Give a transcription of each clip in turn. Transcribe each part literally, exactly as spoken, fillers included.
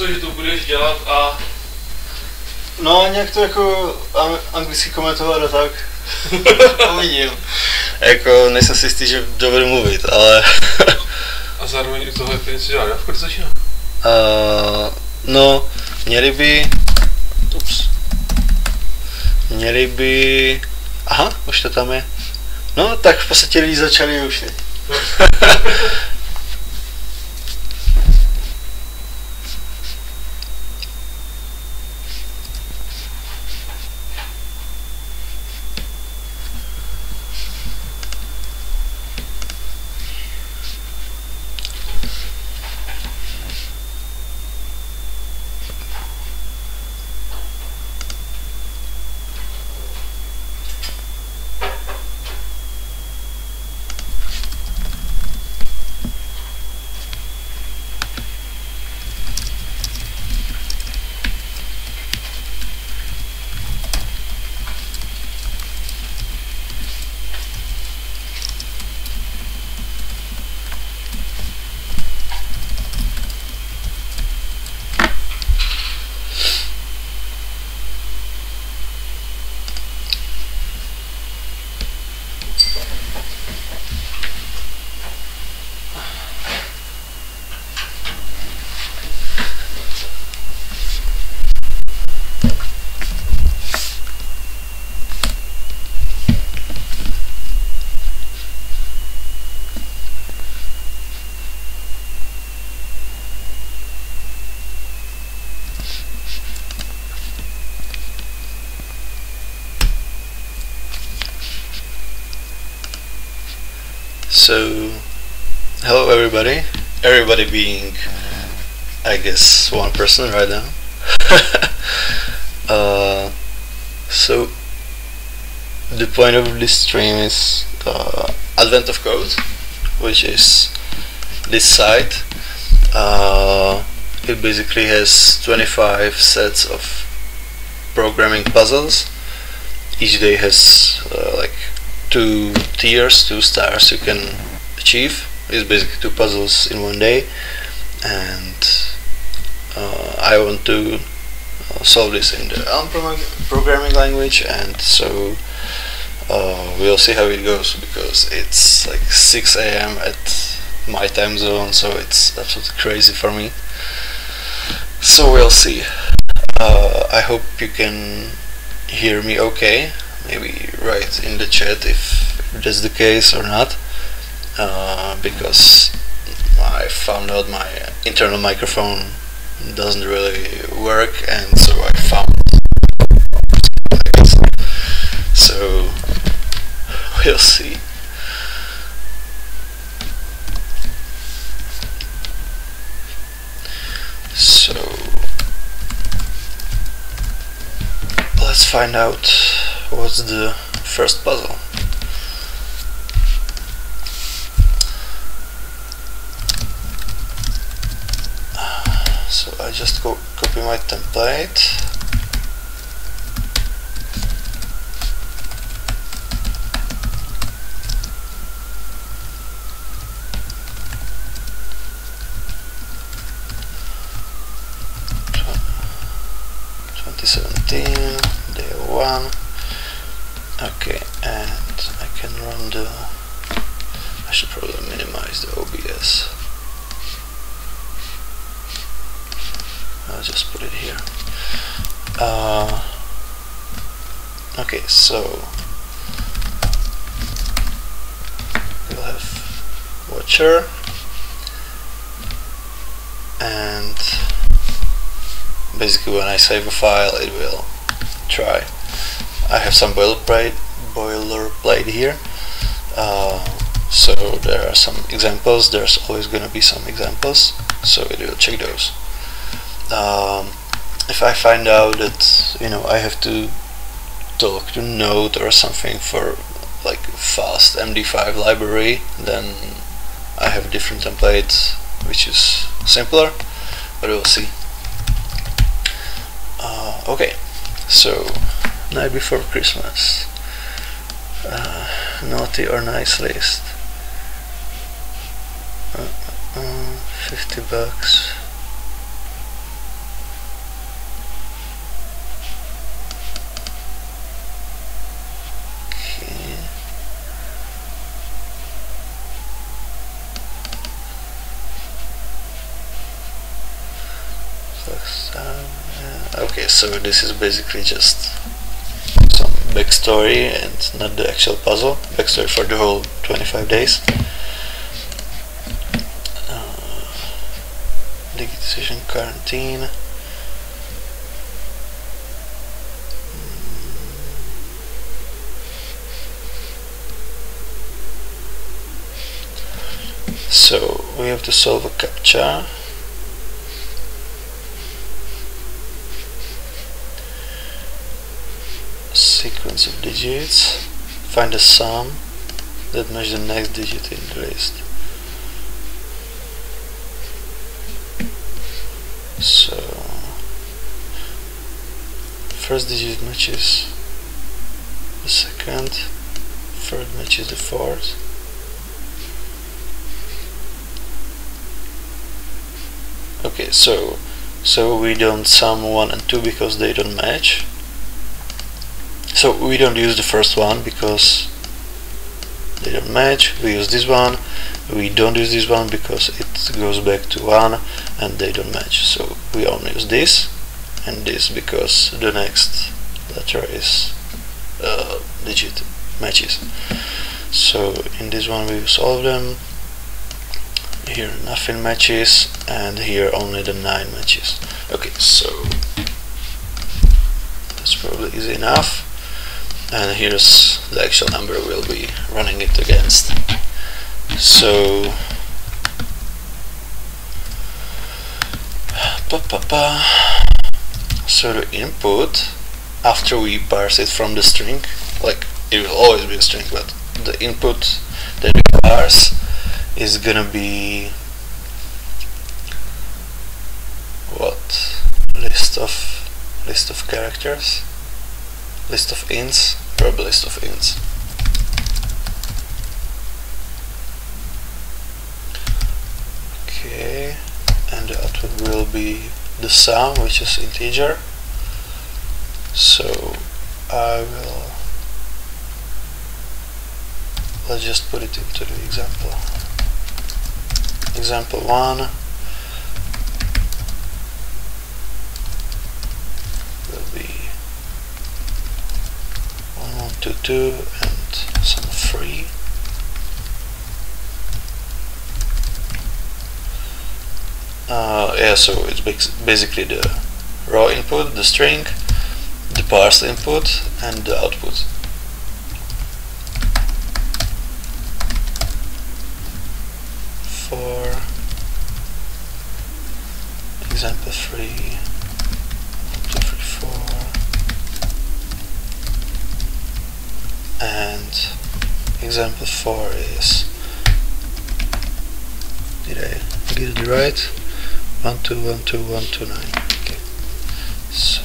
že to budeš dělat a... No nějak to jako anglicky komentovat a tak. Uvidím. Jako nejsem si jistý, že dovedu mluvit, ale... A zároveň i tohle něco dělá, já v začíná? Uh, no, měli by... Ups. Měli by... Aha, už to tam je. No, tak v podstatě lidi začali už teď. So, hello everybody, everybody being, I guess, one person right now. uh, so, the point of this stream is uh, Advent of Code, which is this site. Uh, it basically has twenty-five sets of programming puzzles. Each day has uh, like two tiers, two stars you can achieve. It's basically two puzzles in one day, and uh, I want to uh, solve this in the Elm programming language, and so uh, we'll see how it goes, because it's like six A M at my time zone, so it's absolutely crazy for me. So we'll see. uh, I hope you can hear me okay. Maybe write in the chat if that's the case or not, uh, because I found out my internal microphone doesn't really work, and so I found so we'll see. So let's find out what's the first puzzle. So I just go copy my template. twenty seventeen, day one. Okay, and I can run the... I should probably minimize the O B S. I'll just put it here. Uh, okay, so we'll have watcher, and basically when I save a file it will try. I have some boilerplate boilerplate here, uh, so there are some examples. There's always going to be some examples, so it will check those. Um, if I find out that, you know, I have to talk to Node or something for like fast M D five library, then I have a different template which is simpler, but we'll see. Uh, okay, so Night Before Christmas, uh, naughty or nice list, uh, uh, fifty bucks. so this is basically just some backstory and not the actual puzzle. Backstory for the whole twenty-five days. Uh, digitization quarantine. So we have to solve a CAPTCHA. Sequence of digits. Find a sum that matches the next digit in the list. So first digit matches the second, third matches the fourth. Okay, so so we don't sum one and two because they don't match. So we don't use the first one because they don't match. We use this one. We don't use this one because it goes back to one and they don't match. So we only use this and this because the next letter is uh, digit matches. So in this one we use all of them. Here nothing matches, and here only the nine matches. Okay, so that's probably easy enough. And here's the actual number we'll be running it against. So pa, pa, pa. So the input, after we parse it from the string, like it will always be a string, but the input that we parse is gonna be what? List of list of characters, list of ints, probably list of ints. Okay, and the output will be the sum, which is integer. So I will let's just put it into the example. Example one will be one, one, two, two, and some three. Uh, yeah, so it's basically the raw input, the string, the parsed input, and the output. For example three, one, two, three, four, and example four is, did I get it right? One, two, one, two, one, two, nine. Okay, so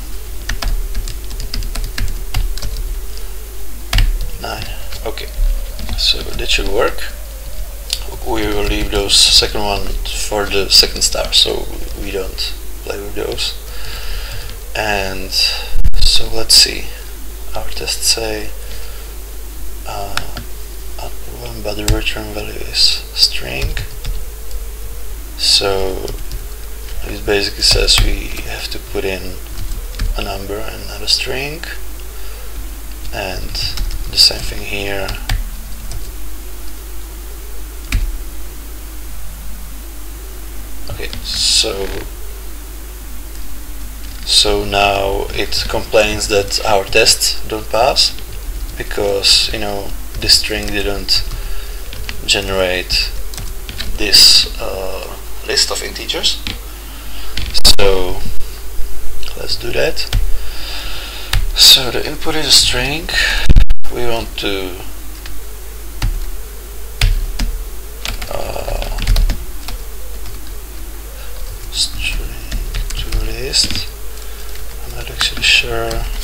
nine. Okay, so that should work. We will leave those second one for the second star, so we don't play with those. And so let's see. Our tests say uh, output one, but the return value is string. So it basically says we have to put in a number and not a string, and the same thing here. Okay, so so now it complains that our tests don't pass because, you know, this string didn't generate this uh, list of integers. So let's do that. So the input is a string. We want to uh, string to list. I'm not actually sure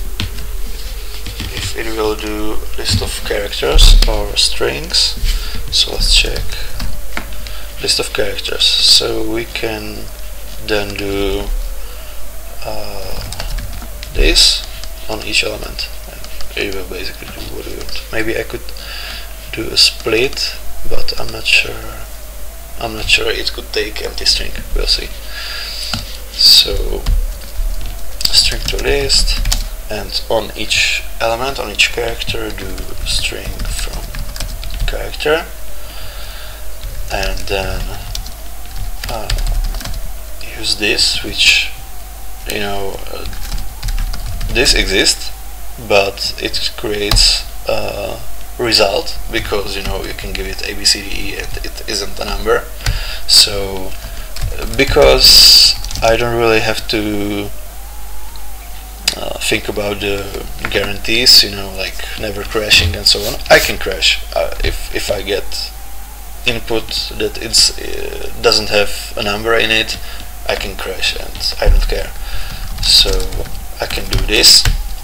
if it will do list of characters or strings, so let's check. List of characters, so we can then do uh, this on each element. It will basically do what we want. Maybe I could do a split, but I'm not sure. I'm not sure it could take empty string. We'll see. So, string to list, and on each element, on each character, do string from character, and then uh, use this, which, you know, uh, this exists, but it creates a result because, you know, you can give it A B C D E, it, it isn't a number. So because I don't really have to uh, think about the guarantees, you know, like never crashing and so on, I can crash uh, if if I get input that it's uh, doesn't have a number in it. I can crash and I don't care. So I can do this.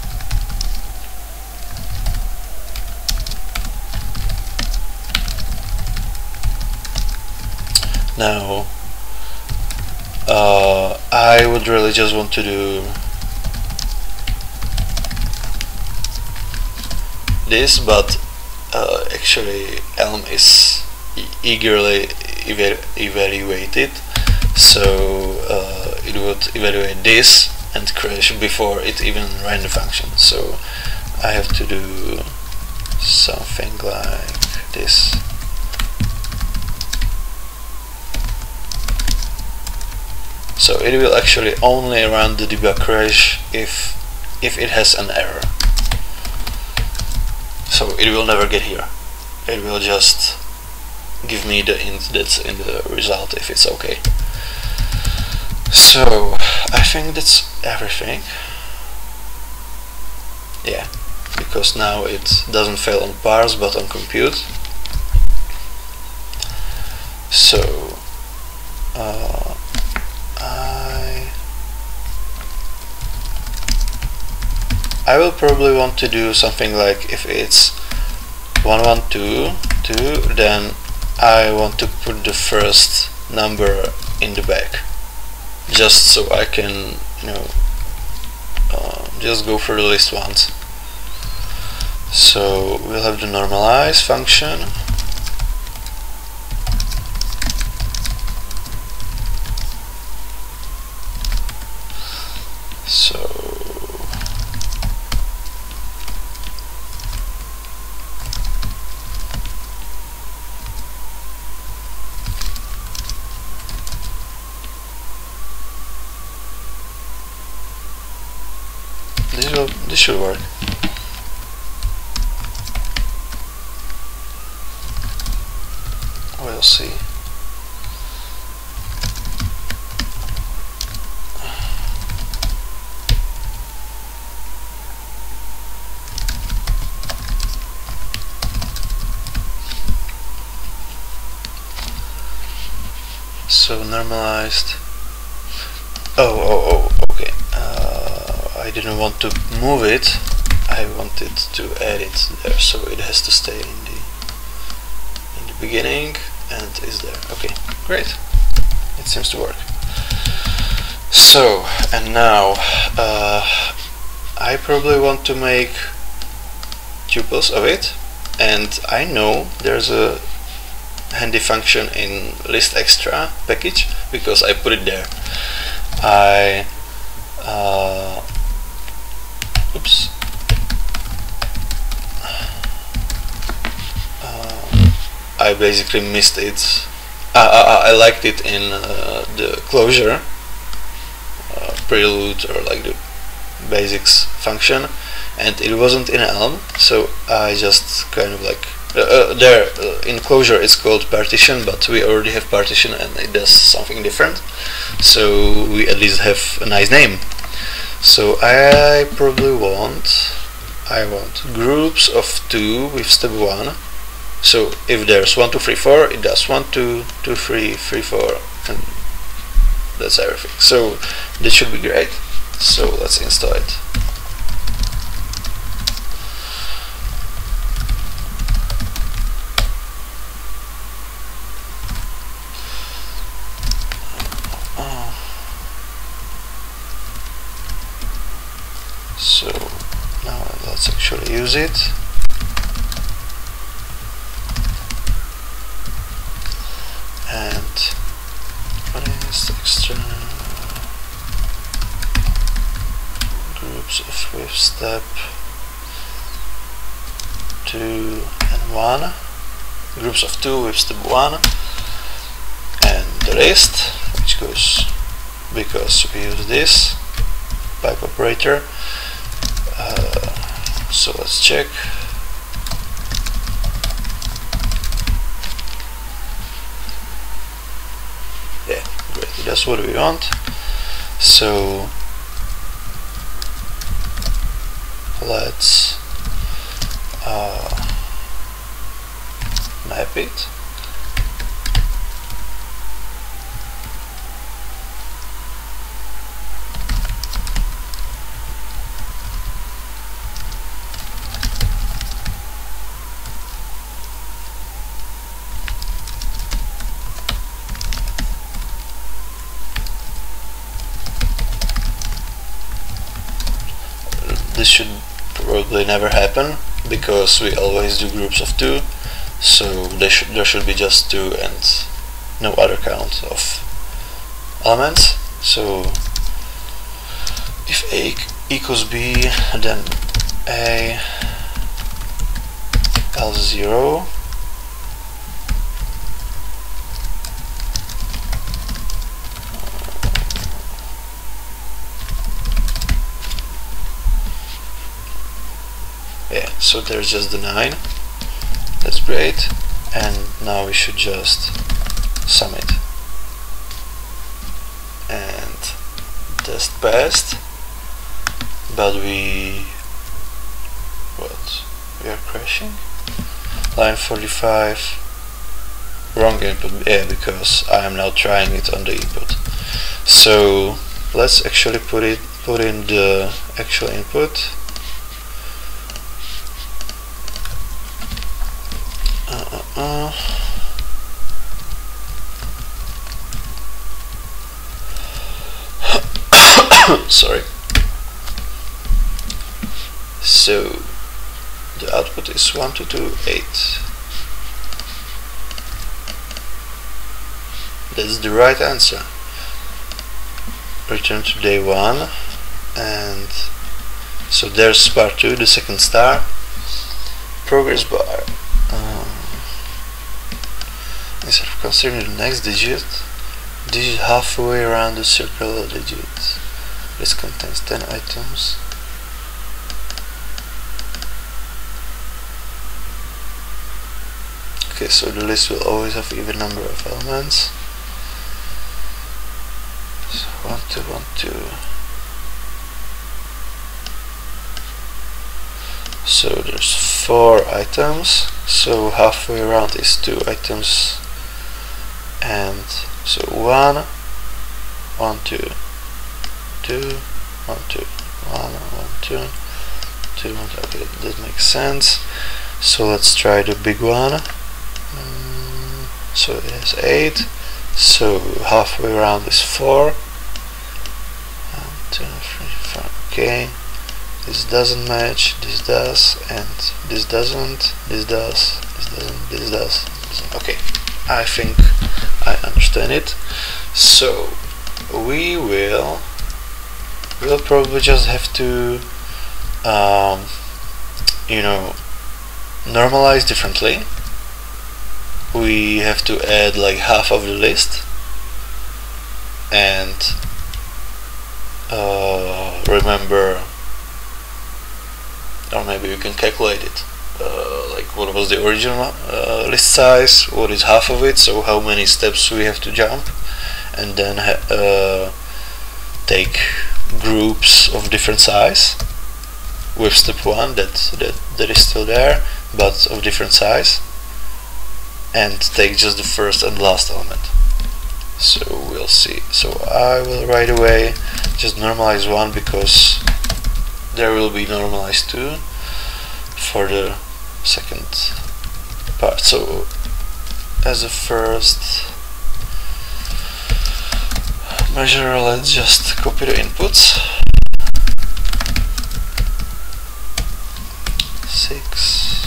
Now uh, I would really just want to do this, but uh, actually Elm is e eagerly eva evaluated, so uh, it would evaluate this and crash before it even ran the function. So I have to do something like this. So it will actually only run the debug crash if if it has an error. So it will never get here. It will just give me the int that's in the result if it's okay. So I think that's everything. Yeah, because now it doesn't fail on parse but on compute. So uh, I I will probably want to do something like, if it's one one two two, then I want to put the first number in the back, just so I can, you know, uh, just go through the list once. So we'll have the normalize function. So this will this should work. We'll see. So normalized. Oh, oh, oh, okay. Uh, I didn't want to move it. I wanted to add it there, so it has to stay in the in the beginning and is there. Okay, great. It seems to work. So, and now uh, I probably want to make tuples of it, and I know there's a handy function in list extra package because I put it there. I uh, oops uh, I basically missed it. Uh, I, I liked it in uh, the closure uh, prelude, or like the basics function, and it wasn't in Elm, so I just kind of like Uh, uh, there uh, in closure it's called partition, but we already have partition and it does something different, so we at least have a nice name. So I probably want I want groups of two with step one. So if there's one two three four, it does one two two three three four, and that's everything. So this should be great. So let's install it. So now let's actually use it. And what is extra? two, and one. Groups of two with step one. And the list, which goes because we use this pipe operator. Uh, so let's check. Yeah, great, that's what we want. So let's uh, map it. This should probably never happen because we always do groups of two, so there should there should be just two and no other count of elements. So if A equals B, then A L zero yeah, so there's just the nine. That's great, and now we should just sum it. And test passed, but we what? We are crashing. Line forty-five, wrong input. Yeah, because I am now trying it on the input. So let's actually put it put in the actual input. Uh, sorry. So the output is one two two eight. That's the right answer. Return to day one, and so there's part two, the second star. Progress bar. Um, Instead of considering the next digit, digit halfway around the circular digit. This contains ten items. Okay, so the list will always have even number of elements. So one, two, one, two. So there's four items. So halfway around is two items. And so one, one, two, two, one, two, one, one, two, two, one, two. Okay, that makes sense. So let's try the big one. Um, so it has eight. So halfway around is four. One, two, three, four. Okay. This doesn't match. This does, and this doesn't. This does. This doesn't. This does. doesn't. Okay. I think I understand it. So we will we'll probably just have to um, you know normalize differently. We have to add like half of the list, and uh, remember, or maybe we can calculate it. Uh, like what was the original uh, list size, what is half of it, so how many steps we have to jump, and then ha uh, take groups of different size with step one that, that that is still there but of different size, and take just the first and last element. So we'll see. So I will right away just normalize one because there will be normalized two for the second part. So as a first measure, let's just copy the inputs. Six,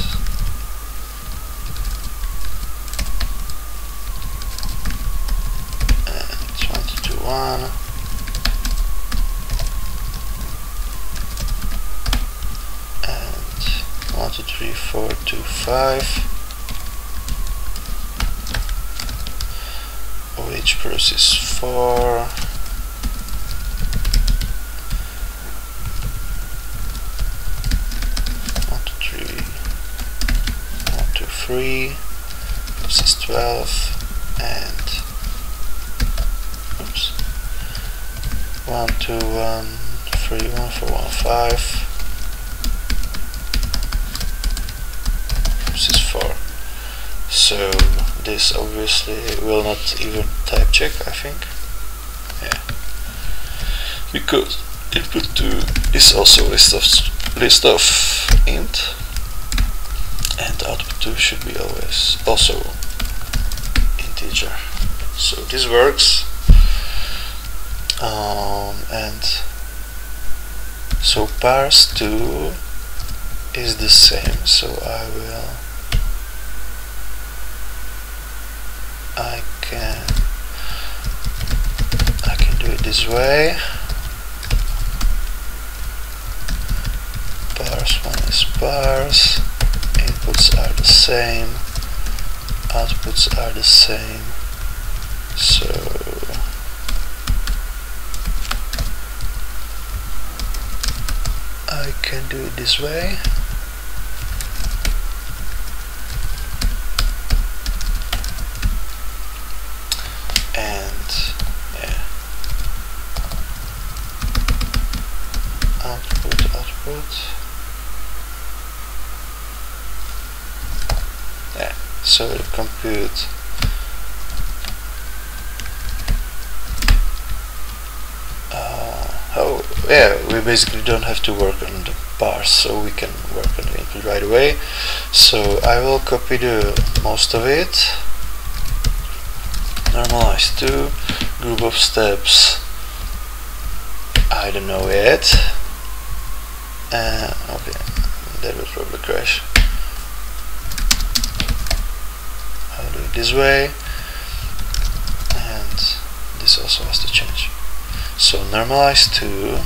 and one to two one. One, two, three, four. four two five, which process four, one two three, one two three, process twelve, and oops, one two one three one four one five, process four. So this obviously will not even type check, I think. Yeah, because input two is also list of list of int, and output two should be always also integer. So this works, um, and so parse two is the same. So I will I can I can do it this way. Parse one is parse, inputs are the same, outputs are the same, so I can do it this way. And yeah, output, output. Yeah, so the compute uh, oh yeah, we basically don't have to work on the parse, so we can work on the input right away. So I will copy the most of it. Normalize two, group of steps, I don't know yet. Uh, okay, that will probably crash. I'll do it this way, and this also has to change. So normalize two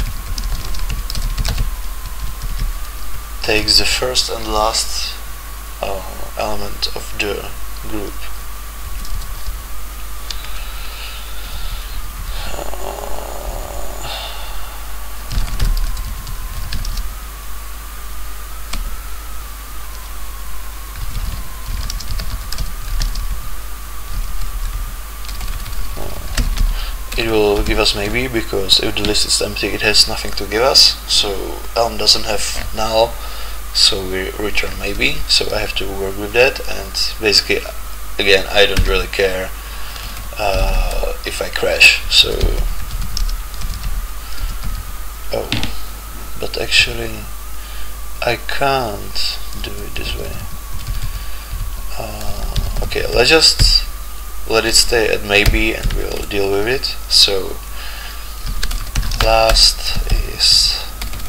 takes the first and last uh, element of the group. It will give us maybe, because if the list is empty it has nothing to give us. So Elm doesn't have null, so we return maybe. So I have to work with that, and basically again I don't really care uh, if I crash. So oh, but actually I can't do it this way. Uh, okay, let's just let it stay at maybe and we'll deal with it. So last is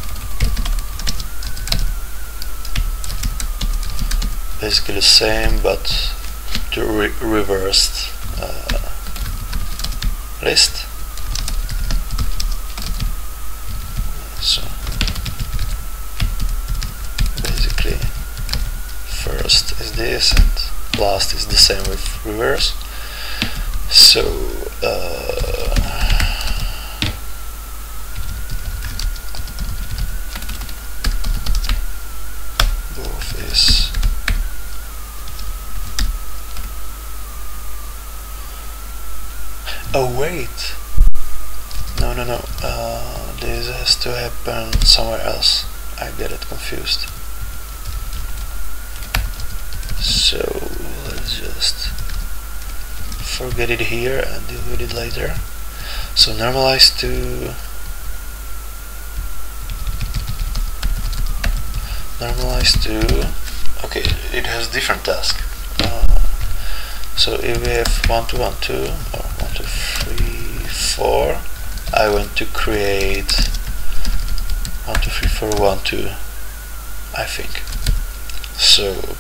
basically the same, but the re reversed uh, list. So basically first is this and last is the same with reverse. So uh, both is oh wait, no no no uh, this has to happen somewhere else. I get it confused. So let's just forget it here and deal with it later. So normalize to normalize to okay, it has different task. Uh, so if we have one two one two or one two three four, I want to create one two three four one two, I think. So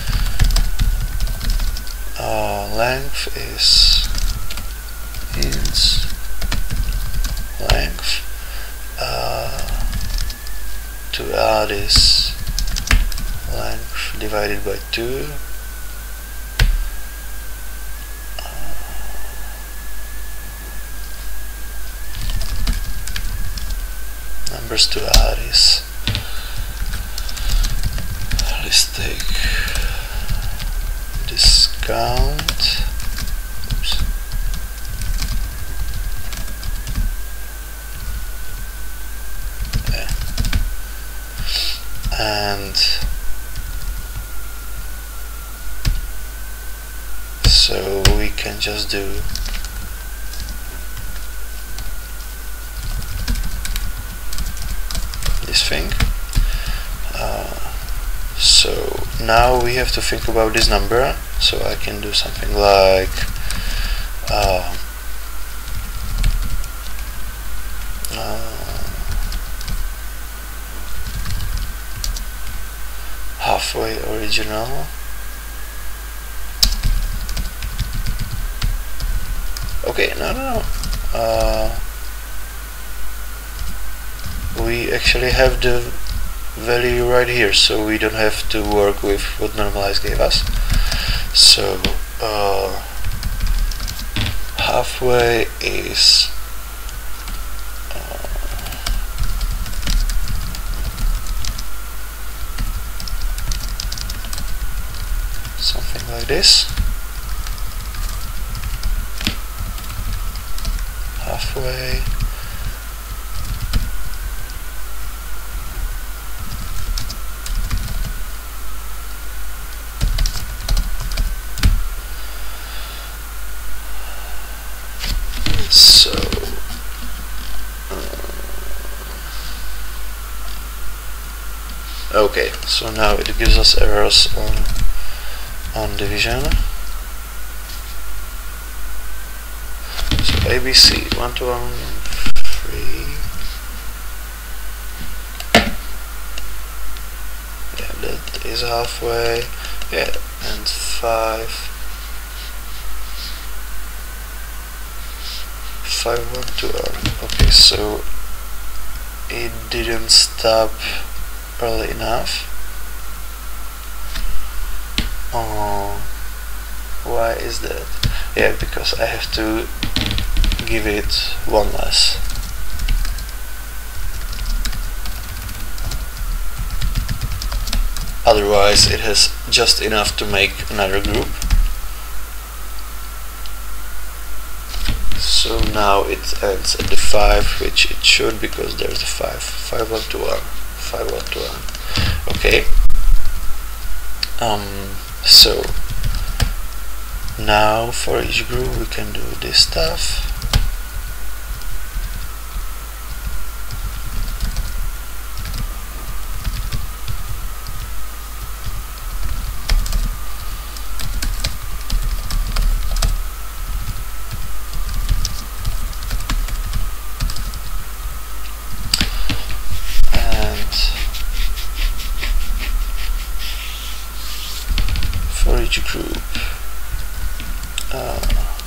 Uh, length is int length. Uh, to add is length divided by two. Numbers to add is, let's take discount. Oops. Yeah. And so we can just do this thing. Uh, so now we have to think about this number, so I can do something like uh, uh, halfway original. Okay, no, no, no. Uh, we actually have the value right here, so we don't have to work with what normalize gave us. So uh, halfway is uh, something like this. Halfway. So uh, okay, so now it gives us errors on on division. So A B C one to one three. Yeah, that is halfway. Yeah, and five. five one two R. Okay, so it didn't stop early enough. Oh, why is that? Yeah, because I have to give it one less. Otherwise it has just enough to make another group. So now it ends at the five, which it should, because there's the five. five one two one. five one two one. Okay. Um, so now for each group we can do this stuff. For each group, uh,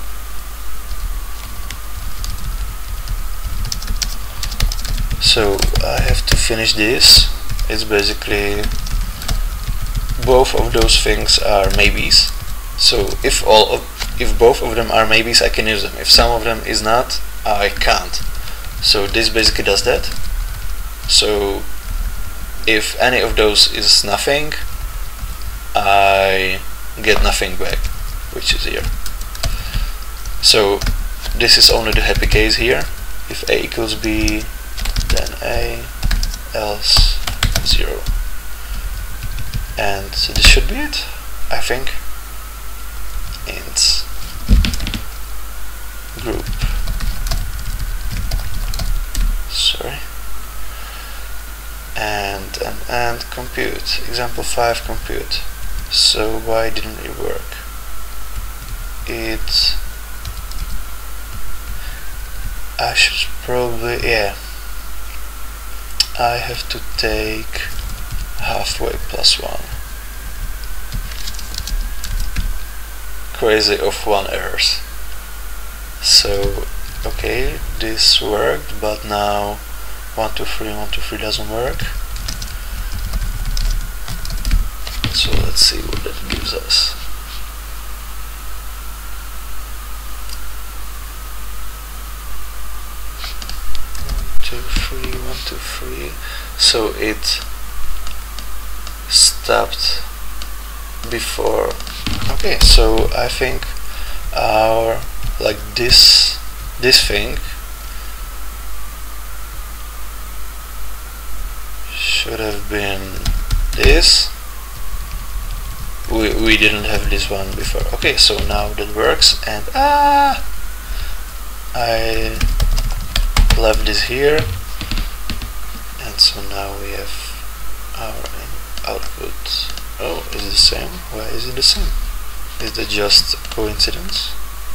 so I have to finish this. It's basically both of those things are maybes. So if all of, if both of them are maybes, I can use them. If some of them is not, I can't. So this basically does that. So if any of those is nothing, I get nothing back, which is here. So this is only the happy case here. If A equals B, then A, else zero. And so this should be it, I think. Int group. Sorry. And and and compute. Example five, compute. So why didn't it work? It I should probably, yeah, I have to take halfway plus one. Crazy of one errors. So okay, this worked, but now one two three one two three doesn't work. So let's see what that gives us. One, two, three, one, two, three. So it stopped before. Okay, so I think our like this this thing should have been this. We, we didn't have this one before. Okay, so now that works, and ah, I left this here, and so now we have our output. Oh, is it the same? Why is it the same? Is that just coincidence?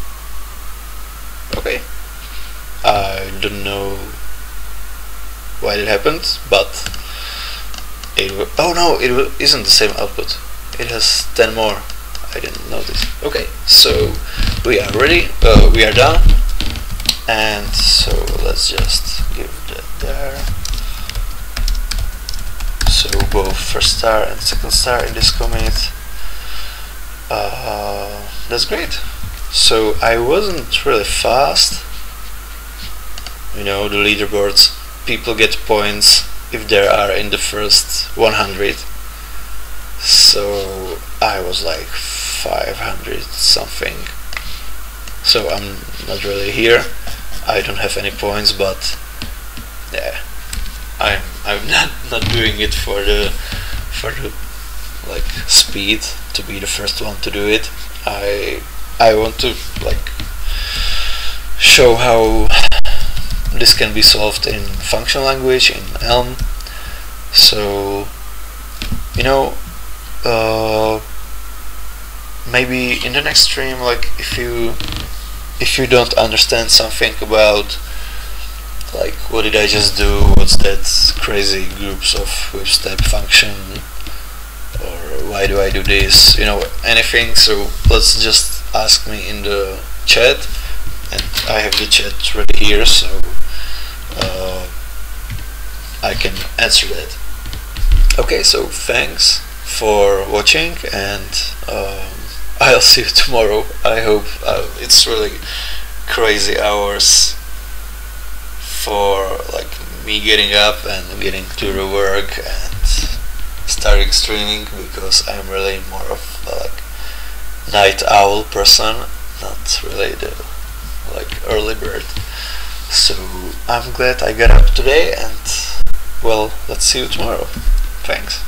Okay, I don't know why it happened, but it w oh no, it w isn't the same output. It has ten more. I didn't notice. Okay, so we are ready. Uh, we are done, and so let's just give that there. So both first star and second star in this commit. Uh, that's great. So I wasn't really fast. You know, the leaderboards, people get points if they are in the first one hundred. So I was like five hundred something. So I'm not really here. I don't have any points, but yeah, I'm I'm not not doing it for the for the like speed to be the first one to do it. I I want to like show how this can be solved in function language in Elm. So you know, uh, maybe in the next stream, like if you if you don't understand something about like what did I just do, what's that crazy groups of with step function, or why do I do this, you know, anything, so let's just ask me in the chat, and I have the chat ready here, so uh, I can answer that. Okay, so thanks for watching, and um, I'll see you tomorrow. I hope uh, it's really crazy hours for like me getting up and getting to the work and starting streaming, because I'm really more of a like night owl person, not really the like early bird. So I'm glad I got up today, and well, let's see you tomorrow. Thanks.